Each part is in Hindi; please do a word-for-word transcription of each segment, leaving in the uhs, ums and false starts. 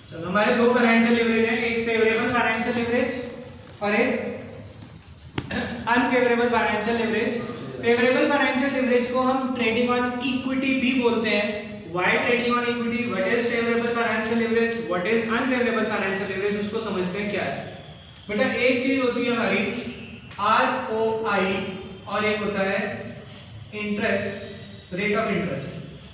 चलो हमारे दो फाइनेंशियल लिवरेज हैं, एक फेवरेबल फाइनेंशियल लिवरेज और एक unfavourable financial leverage. Favourable financial leverage को हम ट्रेडिंग ऑन इक्विटी भी बोलते हैं। Why trading on equity, what is favourable financial leverage, what is unfavourable financial leverage, उसको समझते हैं क्या है। बेटा एक चीज होती है हमारी आर ओ आई और एक होता है interest, rate of interest.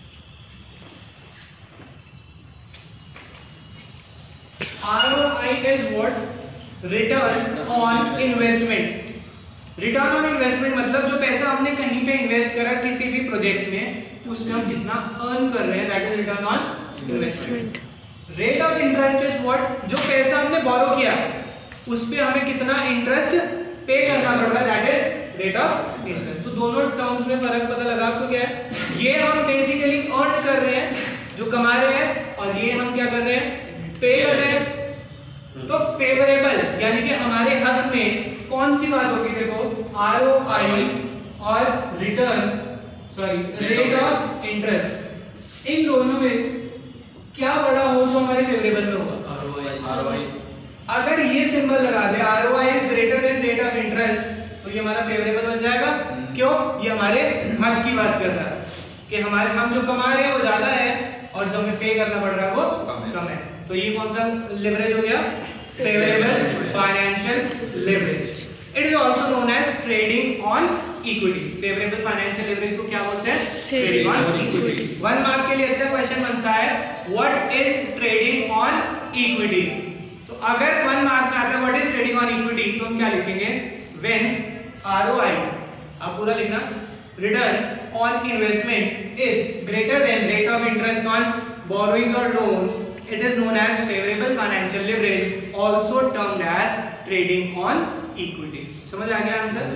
R O I is what? Return on investment. Return on investment मतलब जो पैसा हमने कहीं पे इन्वेस्ट करा किसी भी प्रोजेक्ट में उसमें हम कितना अर्न कर रहे हैं, that is return on investment. Rate of interest is what? जो पैसा हमने बोरो किया उस पे हमें कितना इंटरेस्ट पे करना पड़ रहा है, that is rate of interest. तो दोनों टर्म्स में फर्क पता लगा आपको क्या है? ये हम बेसिकली अर्न कर रहे हैं जो कमा रहे हैं और ये हम क्या कर रहे हैं, पे कर रहे हैं। तो फेवरेबल यानी कि हमारे हक में कौन सी बात होगी, देखो आर ओ आई और return sorry rate of interest, इन दोनों में क्या बड़ा हो जो हमारे फेवरेबल में होगा, आर ओ आई। अगर ये सिंबल लगा दे R O I is greater than rate of interest तो ये हमारा फेवरेबल बन जाएगा। क्यों? ये हमारे हक की बात कर रहा है कि हमारे हम जो कमा रहे हैं वो ज्यादा है और जो हमें पे करना पड़ रहा है वो कम है। तो ये कौन सा लिवरेज हो गया, favourable financial leverage. It is also known as trading on equity. Favourable financial leverage को क्या बोलते हैं, trading on equity. One mark के लिए अच्छा क्वेश्चन बनता है what is trading on equity. तो अगर वन मार्क में आता है what is trading on equity तो हम क्या लिखेंगे, व्हेन आरओआई, आप पूरा लिखना, return on investment is greater than rate of interest on borrowings or loans, it is known as favorable financial leverage, also termed as trading on equity. समझ आ गया आंसर?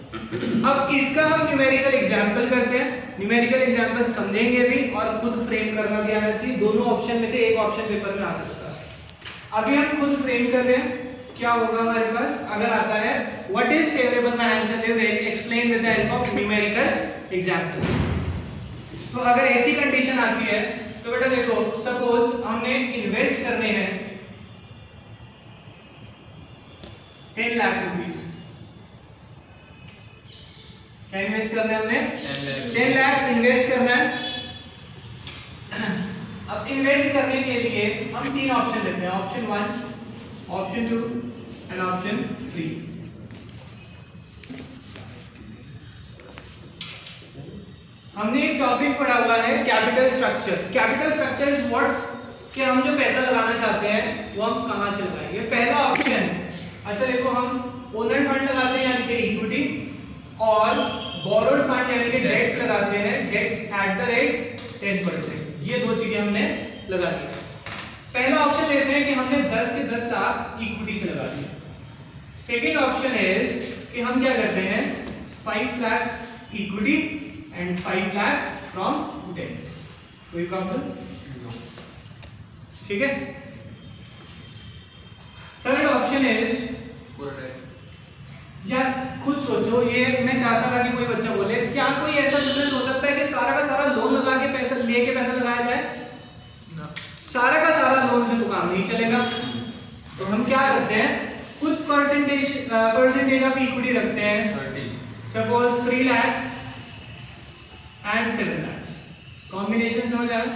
अब इसका हम न्यूमेरिकल एग्जांपल करते हैं। न्यूमेरिकल एग्जांपल समझेंगे भी और खुद फ्रेम करना भी आना चाहिए। दोनों ऑप्शन में से एक ऑप्शन पेपर में आ सकता है। अभी हम खुद फ्रेम कर रहे हैं, क्या होगा हमारे पास अगर आता है what is favourable financial leverage, explain with the help of numerical example. तो अगर ऐसी कंडीशन आती है तो बेटा देखो, सपोज हमने इन्वेस्ट करने हैं टेन लाख रुपीस। क्या इन्वेस्ट करना है हमने, टेन लाख इन्वेस्ट करना है। अब इन्वेस्ट करने के लिए हम तीन ऑप्शन लेते हैं, option one, option two and option three. हमने एक टॉपिक पढ़ा हुआ है capital structure. Capital structure is what, कि हम जो पैसा लगाना चाहते हैं वो हम कहां से लगाएंगे। पहला ऑप्शन, अच्छा देखो, हम ओनर फंड लगाते हैं यानी कि इक्विटी, और बोरोड फंड यानी कि डेट्स लगाते हैं, debts at the rate ten percent. ये दो चीजें हमने लगा दी। पहला ऑप्शन लेते हैं कि हमने दस के दस लाख इक्विटी से लगा दिया। सेकेंड ऑप्शन इज कि हम क्या करते हैं, five lakh equity and five lakh from debts. कोई प्रॉब्लम? ठीक है। थर्ड ऑप्शन इज, यार खुद सोचो, ये मैं चाहता था कि कोई बच्चा बोले क्या कोई ऐसा बिजनेस हो सकता है कि सारा का सारा लोन लगा के पैसा लेके पैसा लगाया जाए? ना, सारा का सारा लोन से तो काम नहीं चलेगा। तो हम क्या करते हैं, कुछ परसेंटेज परसेंटेज ऑफ इक्विटी रखते हैं। Suppose three lakh and seven lakhs, combination समझ आया?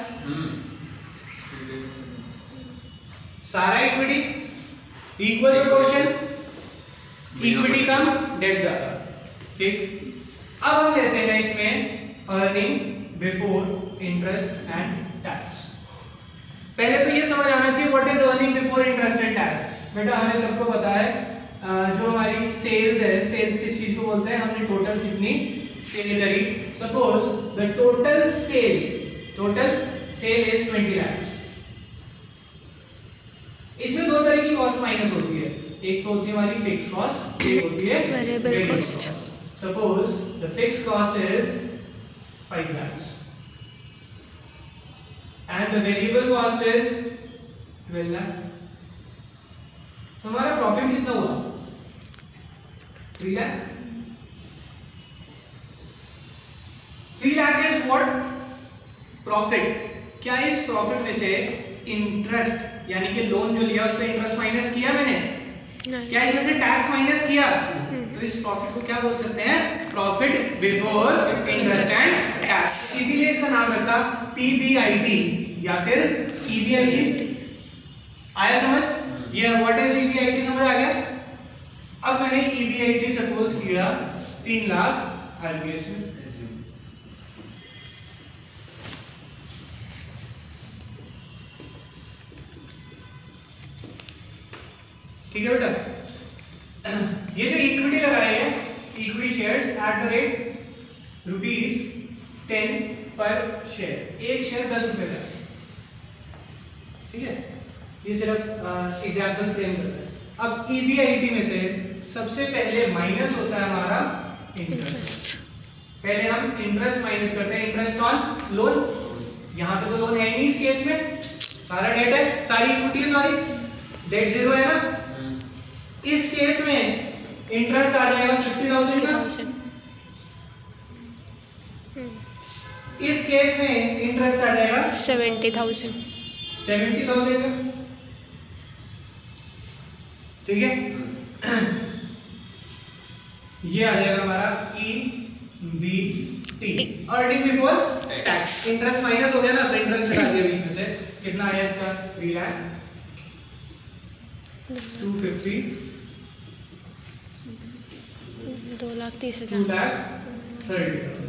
सारा इक्विटी, इक्वल प्रोपोर्शन, इक्विटी कम डेट ज्यादा, ठीक। अब हम लेते हैं इसमें earning before interest and tax. पहले तो ये समझ आना चाहिए what is earning before interest and tax. बेटा हमें सबको पता है जो हमारी सेल्स है, सेल्स किस चीज को बोलते हैं, हमने टोटल कितनी सेल करी। Suppose the total sale, total sale is twenty lakhs। इसमें दो तरह की कॉस्ट माइनस होती है, एक तो होती है हमारी फिक्स कॉस्ट, एक होती है variable cost. Suppose the fix cost is five lakhs and the variable cost is twelve lakh। तो हमारा प्रॉफिट कितना हुआ, three lakh। Three lakh is what? Profit. क्या इस प्रॉफिट में से इंटरेस्ट यानी कि लोन जो लिया उस पर इंटरेस्ट माइनस किया मैंने? क्या इसमें से टैक्स माइनस किया? तो इस प्रॉफिट को क्या बोल सकते हैं? Profit before interest and tax. इसीलिए इसका नाम रखा पीबीआईटी या फिर ईबीआईटी। आया समझ? ये व्हाट इज ईबीआईटी समझ आ गया? अब मैंने ईबीआईटी सपोज किया तीन लाख आरबीएस में, ठीक है बेटा। ये जो इक्विटी लगाई है, equity shares at the rate rupees ten per share, एक शेयर दस रुपए का, ठीक है। ये सिर्फ एग्जाम्पल फ्रेम करता है। अब ईबीआईटी में से सबसे पहले माइनस होता है हमारा इंटरेस्ट। पहले हम इंटरेस्ट माइनस करते हैं, इंटरेस्ट ऑन लोन। यहाँ पे तो लोन है नहीं इस केस में, सारा डेट है, सारी इक्विटी है, सॉरी डेट जीरो है ना। इस केस में इंटरेस्ट आ जाएगा फिफ्टी थाउजेंड का, इस केस में इंटरेस्ट आ जाएगा सेवेंटी थाउजेंड सेवेंटी थाउजेंड का, ठीक है। ये आ जाएगा हमारा E B T, earning before tax. Interest minus हो गया ना, तो इंटरेस्ट हटा दिया बीच में से। कितना आया इसका? थ्री लाख टू फिफ्टी दो लाख तीस टू हजार लाख थर्टी।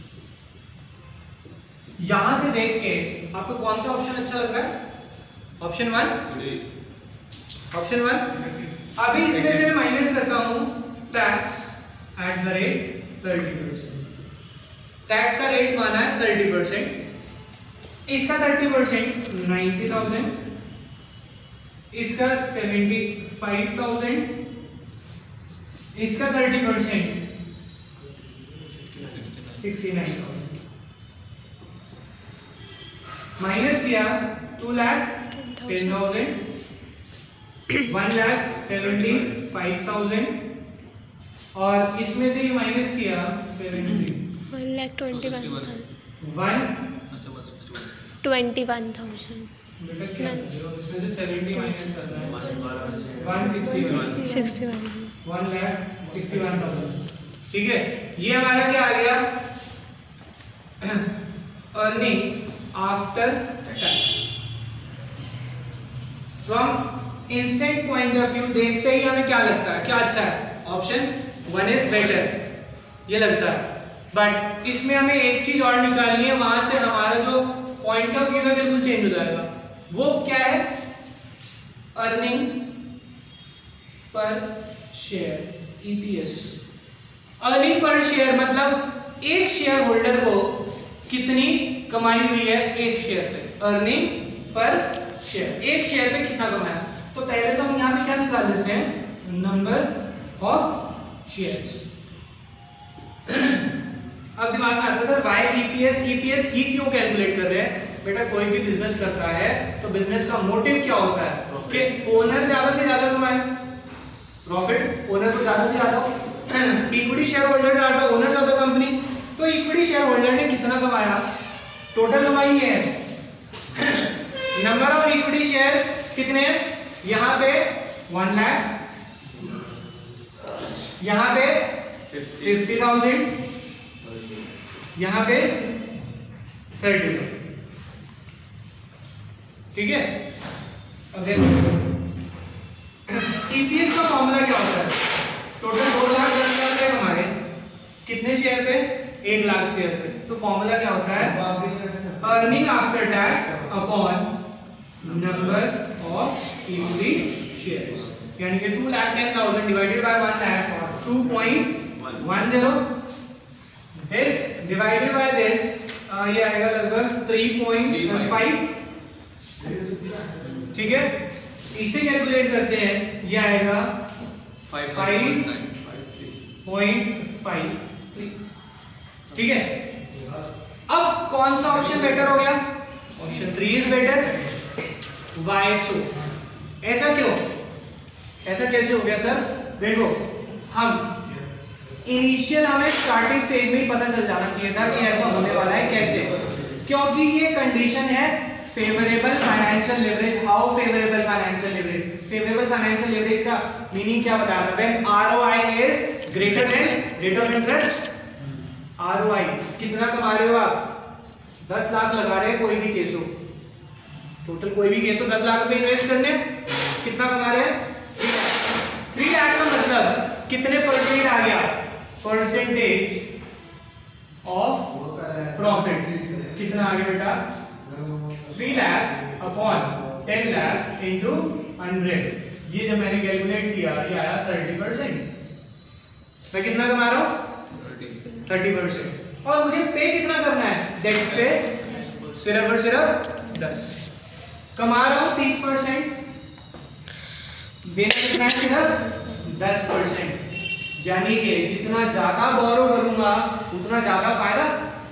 यहां से देख के आपको कौन सा ऑप्शन अच्छा लग रहा है? Option one, option one. अभी इसमें से मैं माइनस करता हूं tax at the rate thirty percent. Tax का रेट माना है थर्टी परसेंट, इसका थर्टी परसेंट नाइन्टी थाउजेंड, इसका सेवेंटी फाइव थाउजेंड, इसका thirty percent sixty nine thousand. Minus किया two lakh ten thousand, one lakh seventy five thousand, और इसमें से ही माइनस किया seventy one lakh twenty one thousand one twenty one thousand बेटा क्या है? इसमें से सेवेंटी माइनस करना है, one sixty sixty one one lakh sixty one thousand, ठीक है। ये हमारा क्या आ गया? Earning after tax. From instant point of view देखते ही हमें क्या लगता है, क्या अच्छा है? ऑप्शन वन इज बेटर, ये लगता है। बट इसमें हमें एक चीज और निकालनी है, वहां से हमारा जो पॉइंट ऑफ व्यू है बिल्कुल चेंज हो जाएगा। वो क्या है? Earning per share, EPS. Earning per share मतलब एक शेयर होल्डर को कितनी कमाई हुई है एक शेयर पे, अर्निंग पर शेयर, एक शेयर पे कितना कमाया। तो पहले तो हम यहाँ पे क्या निकाल लेते हैं? Number of shares. अब दिमाग में आता है सर वाई ईपीएस, ईपीएस ही क्यों कैलकुलेट कर रहे हैं? बेटा कोई भी बिजनेस करता है तो बिजनेस का मोटिव क्या होता है? कि ओनर ज्यादा से ज्यादा कमाए, प्रॉफिट ओनर को ज्यादा से ज्यादा, इक्विटी शेयर होल्डर ज्यादा, ओनर ज्यादा कंपनी। तो इक्विटी शेयर होल्डर ने कितना कमाया? टोटल कमाई है, नंबर ऑफ इक्विटी शेयर कितने? यहाँ पे वन लाख, यहाँ पे फिफ्टी थाउजेंड, यहाँ पे थर्टी थाउजेंड, ठीक है। अब देखो ईपीएस का फॉर्मूला क्या होता है? टोटल दो लाख दस हजार रुपए हमारे कितने शेयर पे? एक लाख शेयर पे। तो फॉर्मूला क्या होता है? Earning after tax upon number of equity shares, यानी कि two lakh ten thousand divided by one lakh two point one zero, this divided by this ये आएगा लगभग थ्री पॉइंट फाइव, ठीक है। इसे कैलकुलेट करते हैं, ये आएगा फाइव पॉइंट फाइव थ्री, ठीक है। अब कौन सा ऑप्शन बेटर हो गया? Option three is better. Why so? ऐसा क्यों? ऐसा कैसे हो गया सर? देखो हम इनिशियल हमें स्टार्टिंग स्टेज में ही पता चल जाना चाहिए था कि ऐसा होने वाला है। कैसे? क्योंकि ये कंडीशन है favourable financial leverage. How favourable financial leverage? Favourable financial leverage का मीनिंग क्या बताया था? When ROI is greater than rate of interest. ROI कितना कमा रहे हो आप? दस लाख लगा रहे हैं, कोई भी केस हो, टोटल कोई भी केस हो, दस लाख रुपए इन्वेस्ट करने, कितना कमा रहे हैं? थ्री लाख का मतलब कितने परसेंट आ गया? परसेंटेज ऑफ प्रॉफिट कितना आ गया बेटा? Three lakh upon ten lakh into hundred. ये जब मैंने कैलकुलेट किया ये आया थर्टी परसेंट। मैं कितना कमा रहा हूँ? Thirty percent. और मुझे पे कितना करना है? डेट्स पे सिर्फ और सिर्फ दस। कमा रहा हूँ तीस परसेंट, देना कितना है? सिर्फ दस परसेंट। यानी कि जितना ज्यादा बोरो करूंगा उतना ज्यादा फायदा।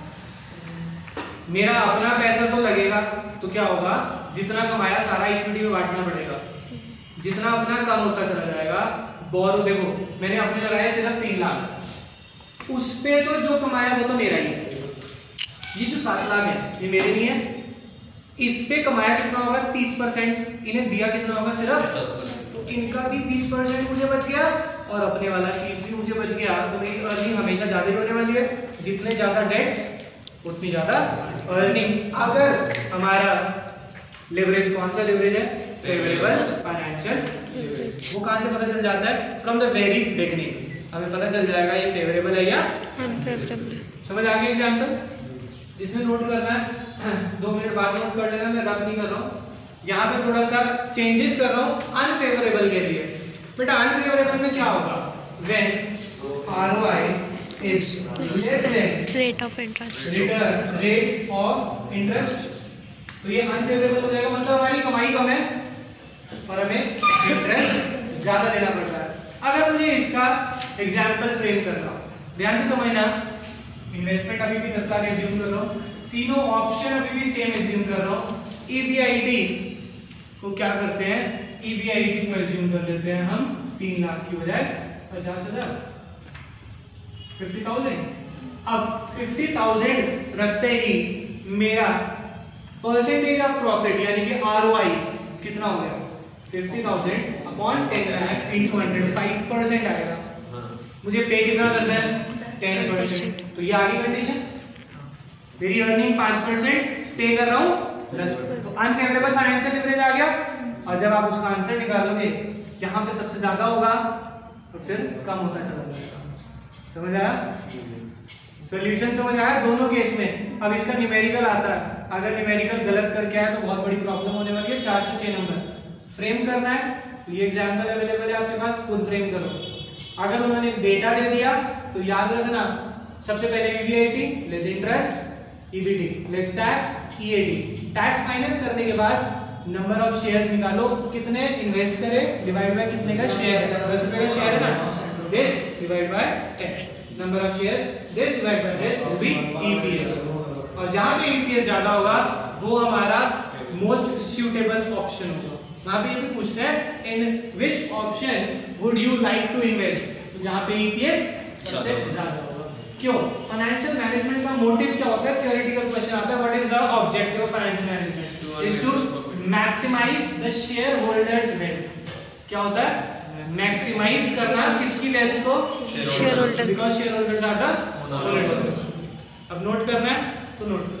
मेरा अपना पैसा तो लगेगा, तो क्या होगा? जितना कमाया सारा इक्विटी में बांटना पड़ेगा, जितना अपना कम होता चला जाएगा। बोरो देखो मैंने अपने लगाया सिर्फ तीन लाख, उस पे तो जो कमाया वो तो मेरा ही है। ये जो सात लाख है ये मेरे नहीं है। इस पे कमाया कितना होगा? तीस परसेंट। इन्हें दिया कितना होगा? सिर्फ। इनका भी बीस परसेंट मुझे बच गया और अपने वाला तीस भी मुझे बच गया। तो मेरी अर्निंग हमेशा ज्यादा ही होने वाली है। जितने ज्यादा डेट्स उतनी ज्यादा अर्निंग। अगर हमारा लेवरेज कौन सा लेवरेज है? Favourable financial leverage. वो कहां से पता चल जाता है? फ्रॉम द वेरी बिगिनिंग हमें पता चल जाएगा ये फेवरेबल है या अनफेवरेबल। समझ आ गया एग्जांपल? जिसमें नोट करना है दो मिनट बाद नोट कर लेना, मैं रब नहीं कर रहा हूँ। यहाँ पे थोड़ा सा चेंजेस कर रहा हूँ अनफेवरेबल के लिए। बेटा अनफेवरेबल में क्या होगा? When ROI is less than rate of interest. Rate of interest, तो ये अनफेवरेबल हो जाएगा। मतलब हमारी कमाई कम है और हमें इंटरेस्ट ज्यादा देना पड़ता है। अगर मुझे इसका एग्जाम्पल फ्रेम करना हो, ध्यान से समझना। इन्वेस्टमेंट अभी भी दस लाख एज्यूम कर रहा हूँ, तीनों ऑप्शन अभी भी सेम एज्यूम कर रहा हूँ। ईबीआईटी को क्या करते हैं? ईबीआईटी को एज्यूम कर लेते हैं हम तीन लाख की बजाय पचास हजार, फिफ्टी थाउजेंड। अब फिफ्टी थाउजेंड रखते ही मेरा परसेंटेज ऑफ प्रॉफिट यानी कि आरओआई कितना हो गया? Fifty thousand upon ten lakh into hundred, five percent आएगा। मुझे पे कितना करना है? Ten percent. तो ये आगे कंडीशन, मेरी अर्निंग पांच परसेंट, पे कर रहा हूँ दस परसेंट। तो अनफेवरेबल फाइनेंशियल लेवरेज आ गया। और जब आप उसका आंसर निकालोगे यहाँ पे सबसे ज्यादा होगा और फिर कम होता चला जाएगा। समझ आया? सॉल्यूशन समझ आया दोनों केस में। अब इसका न्यूमेरिकल आता है, अगर न्यूमेरिकल गलत करके आया तो बहुत बड़ी प्रॉब्लम होने वाली है। चार से छह नंबर फ्रेम करना है, तो ये एग्जाम्पल अवेलेबल है आपके पास, खुद फ्रेम करो। अगर उन्होंने डेटा दे दिया तो याद रखना, सबसे पहले EBIT less interest, EBT less tax, EAT. Tax minus करने के बाद नंबर ऑफ शेयर्स निकालो, कितने इन्वेस्ट करें डिवाइड बाय कितने का शेयर है, दस रुपए का शेयर है ना, this divide by ten, number of shares this divide by this will be EPS. और जहां पे ईपीएस ज्यादा होगा वो हमारा मोस्ट सूटेबल ऑप्शन होगा। वहां पे ये भी पूछते हैं in which option would you like to invest, तो जहां पे ईपीएस सबसे ज्यादा होगा। क्यों? फाइनेंशियल मैनेजमेंट का मोटिव क्या होता है? थ्योरेटिकल क्वेश्चन आता है, what is the objective of financial management? Is to maximise the share holders wealth. क्या होता है? मैक्सिमाइज करना किसकी वेल्थ को? Share holder, because share holders are the owners. अब नोट करना है तो नोट